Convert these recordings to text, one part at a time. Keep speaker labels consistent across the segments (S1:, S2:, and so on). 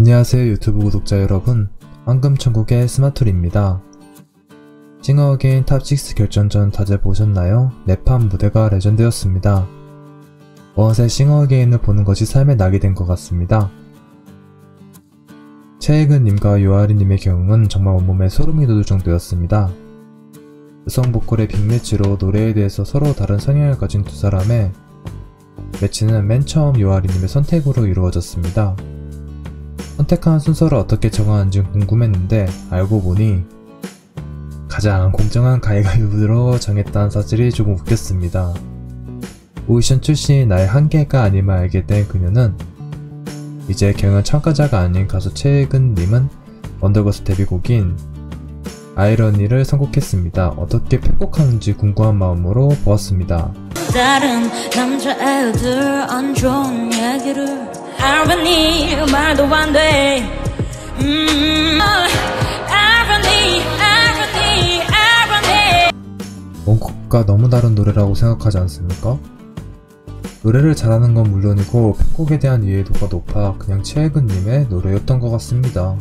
S1: 안녕하세요 유튜브 구독자 여러분, 황금천국의 스마툴입니다. 싱어게인 탑6 결전전 다들 보셨나요? 매판 무대가 레전드였습니다. 어느새 싱어게인을 보는 것이 삶의 낙이 된 것 같습니다. 최혜근님과 요아리님의 경우는 정말 온몸에 소름이 돋을 정도였습니다. 여성 보컬의 빅매치로 노래에 대해서 서로 다른 성향을 가진 두 사람의 매치는 맨 처음 요아리님의 선택으로 이루어졌습니다. 선택한 순서를 어떻게 정하는지 궁금했는데 알고 보니 가장 공정한 가위바위보로 정했다는 사실이 조금 웃겼습니다. 오디션 출신이 나의 한계가 아님을 알게 된 그녀는 이제 경연 참가자가 아닌 가수 최혜근님은 원더걸스 데뷔곡인 아이러니를 선곡했습니다. 어떻게 편곡하는지 궁금한 마음으로 보았습니다.
S2: 다른 남자애들 안 좋은 얘기를 아이러니 말도 안 돼. 아이러니
S1: 원곡과 너무 다른 노래라고 생각하지 않습니까? 노래를 잘하는 건 물론이고 편곡에 대한 이해도가 높아 그냥 최혜근님의 노래였던 것 같습니다.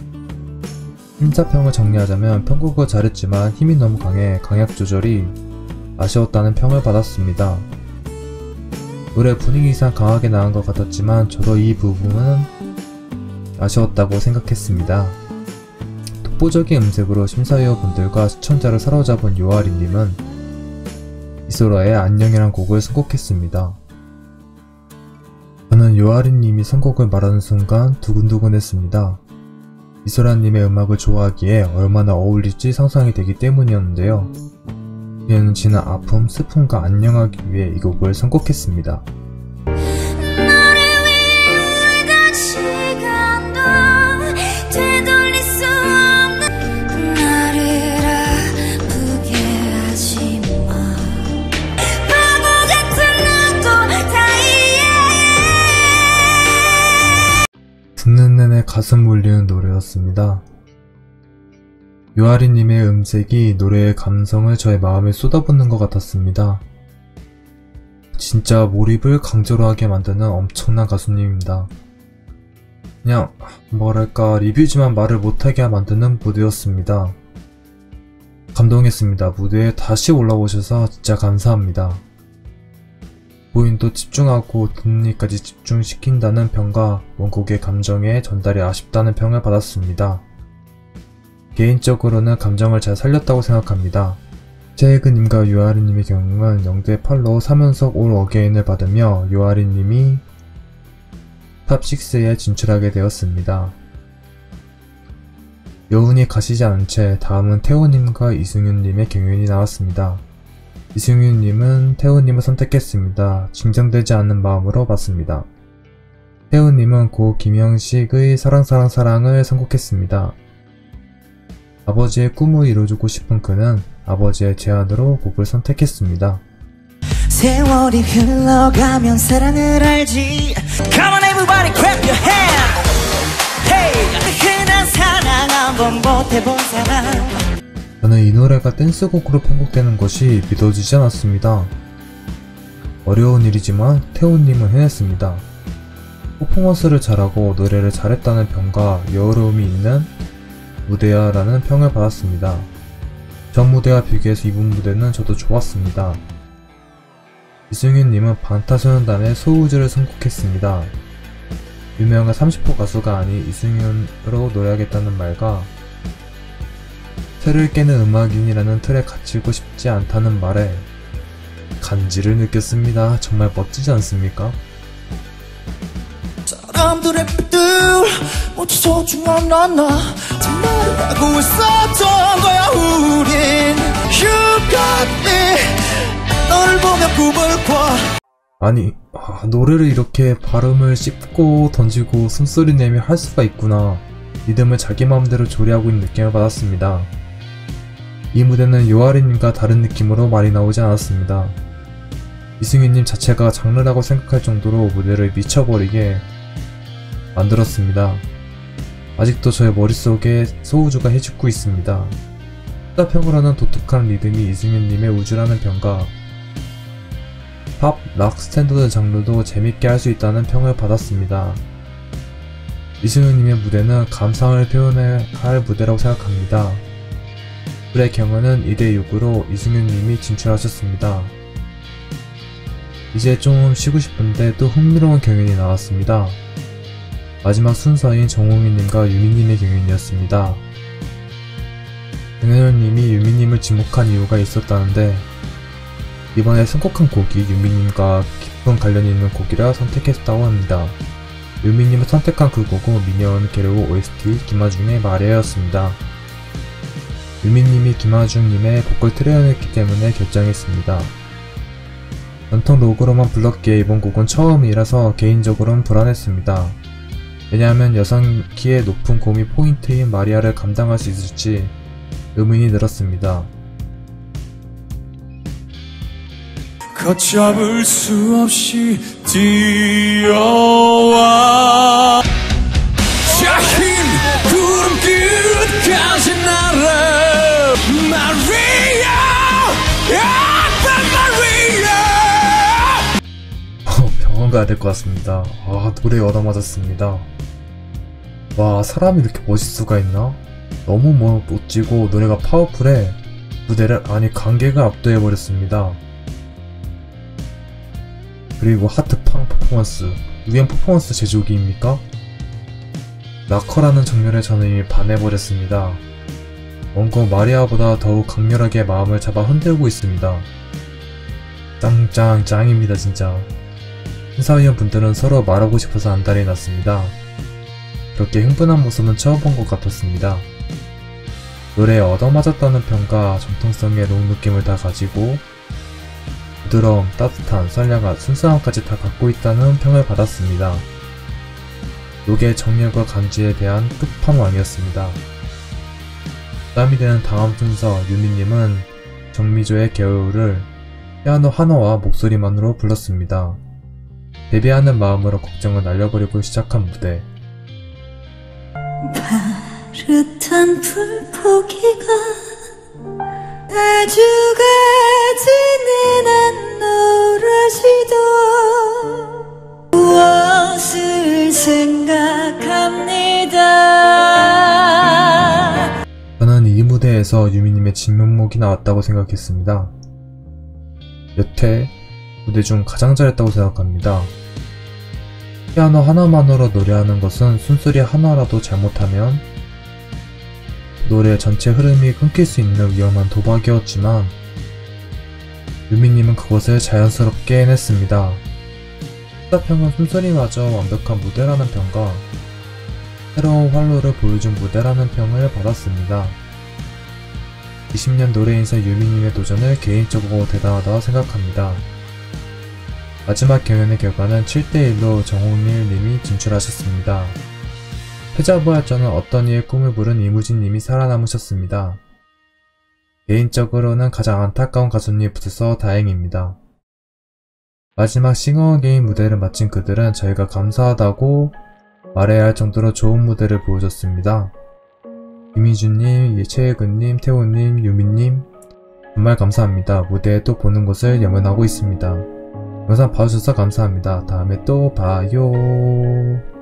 S1: 심사평을 정리하자면 편곡을 잘했지만 힘이 너무 강해 강약 조절이 아쉬웠다는 평을 받았습니다. 노래 분위기상 강하게 나온 것 같았지만 저도 이 부분은 아쉬웠다고 생각했습니다. 독보적인 음색으로 심사위원분들과 시청자를 사로잡은 요아리님은 이소라의 안녕이란 곡을 선곡했습니다. 저는 요아리님이 선곡을 말하는 순간 두근두근했습니다. 이소라님의 음악을 좋아하기에 얼마나 어울릴지 상상이 되기 때문이었는데요. 그녀는 지난 아픔, 슬픔과 안녕하기 위해 이 곡을 선곡했습니다. 듣는 내내 가슴 울리는 노래였습니다. 요아리님의 음색이 노래의 감성을 저의 마음에 쏟아붓는 것 같았습니다. 진짜 몰입을 강제로 하게 만드는 엄청난 가수님입니다. 그냥 뭐랄까 리뷰지만 말을 못하게 만드는 무대였습니다. 감동했습니다. 무대에 다시 올라오셔서 진짜 감사합니다. 보인도 집중하고 듣는 이까지 집중시킨다는 평과 원곡의 감정의 전달이 아쉽다는 평을 받았습니다. 개인적으로는 감정을 잘 살렸다고 생각합니다. 최혜근님과 요아리님의 경우는 0대8로 3연속 올 어게인을 받으며 요아리님이 탑6에 진출하게 되었습니다. 여운이 가시지 않은 채 다음은 태호님과 이승윤님의 경연이 나왔습니다. 이승윤님은 태호님을 선택했습니다. 진정되지 않는 마음으로 봤습니다. 태호님은 고 김영식의 사랑을 선곡했습니다. 아버지의 꿈을 이뤄주고 싶은 그는 아버지의 제안으로 곡을 선택했습니다.
S3: 세월이 흘러가면 사랑을 알지. Come on everybody clap your hand. Hey, 흔한 사랑 한번 못 해본 사람.
S1: 저는 이 노래가 댄스곡으로 편곡되는 것이 믿어지지 않았습니다. 어려운 일이지만 태호님은 해냈습니다. 퍼포먼스를 잘하고 노래를 잘했다는 평과 여유로움이 있는 무대야 라는 평을 받았습니다. 전 무대와 비교해서 이번 무대는 저도 좋았습니다. 이승윤님은 방탄소년단의 소우주를 선곡했습니다. 유명한 30호 가수가 아닌 이승윤으로 노래하겠다는 말과 틀을 깨는 음악인이라는 틀에 갇히고 싶지 않다는 말에 간지를 느꼈습니다. 정말 멋지지 않습니까?
S3: 사람들의 빛들 모두 소중한 나 정말을 알고 있었던 거야 우린 You got me 너를 보며 꿈을 꿔.
S1: 아니 노래를 이렇게 발음을 씹고 던지고 숨소리 내며 할 수가 있구나. 리듬을 자기 마음대로 조리하고 있는 느낌을 받았습니다. 이 무대는 요아리님과 다른 느낌으로 말이 나오지 않았습니다. 이승윤님 자체가 장르라고 생각할 정도로 무대를 미쳐버리게 만들었습니다. 아직도 저의 머릿속에 소우주가 헤집고 있습니다. 수다평으로는 독특한 리듬이 이승윤님의 우주라는 평가, 팝, 락 스탠더드 장르도 재밌게 할 수 있다는 평을 받았습니다. 이승윤님의 무대는 감상을 표현해야 할 무대라고 생각합니다. 불의 경우는 2대6으로 이승윤님이 진출하셨습니다. 이제 좀 쉬고 싶은데 또 흥미로운 경연이 나왔습니다. 마지막 순서인 정홍희님과 유미님의 경연이었습니다. 정현열님이 유미님을 지목한 이유가 있었다는데 이번에 선곡한 곡이 유미님과 깊은 관련이 있는 곡이라 선택했다고 합니다. 유미님을 선택한 그 곡은 미녀는 게르고 OST 김하중의 말해였습니다. 유미님이 김하중님의 보컬 트레이너였기 때문에 결정했습니다. 전통 로그로만 불렀기에 이번 곡은 처음이라서 개인적으로는 불안했습니다. 왜냐하면 여성 키의 높은 고음이 포인트인 마리아를 감당할 수 있을지 의문이 들었습니다.
S3: 걷잡을 수 없이 뛰어와 자 흰 구름 끝까지 날아 마리아 마리아
S1: 병원 가야 될 것 같습니다. 노래 얻어맞았습니다. 와, 사람이 이렇게 멋있을 수가 있나? 너무 멋지고 노래가 파워풀해 무대를 관객을 압도해버렸습니다. 그리고 하트팡 퍼포먼스, 우연 퍼포먼스 제조기입니까? 락커라는 정렬에 저는 이미 반해버렸습니다. 원곡 마리아보다 더욱 강렬하게 마음을 잡아 흔들고 있습니다. 짱입니다 진짜. 심사위원 분들은 서로 말하고 싶어서 안달이 났습니다. 그렇게 흥분한 모습은 처음 본 것 같았습니다. 노래에 얻어맞았다는 평가, 정통성의 록 느낌을 다 가지고 부드러움, 따뜻한, 선량한, 순수함까지 다 갖고 있다는 평을 받았습니다. 록의 정렬과 간지에 대한 끝판왕이었습니다. 부담이 되는 다음 순서, 유미님은 정미조의 겨울을 피아노 하나와 목소리만으로 불렀습니다. 데뷔하는 마음으로 걱정을 날려버리고 시작한 무대.
S2: 파릇한 불포기가 아주가지는 안 놀아지도 무엇을 생각합니다.
S1: 저는 이 무대에서 유미님의 진면목이 나왔다고 생각했습니다. 여태 무대 중 가장 잘했다고 생각합니다. 피아노 하나만으로 노래하는 것은 숨소리 하나라도 잘못하면 노래 전체 흐름이 끊길 수 있는 위험한 도박이었지만 유미님은 그것을 자연스럽게 해냈습니다. 시사평은 숨소리마저 완벽한 무대라는 평과 새로운 활로를 보여준 무대라는 평을 받았습니다. 20년 노래인생 유미님의 도전을 개인적으로 대단하다고 생각합니다. 마지막 경연의 결과는 7대1로 정홍일님이 진출하셨습니다. 패자부활전은 어떤 이의 꿈을 부른 이무진님이 살아남으셨습니다. 개인적으로는 가장 안타까운 가수님이 붙어서 다행입니다. 마지막 싱어어게인 무대를 마친 그들은 저희가 감사하다고 말해야 할 정도로 좋은 무대를 보여줬습니다. 김희준님, 최혜근님, 태호님, 유미님 정말 감사합니다. 무대에 또 보는 것을 염원하고 있습니다. 영상 봐주셔서 감사합니다. 다음에 또 봐요.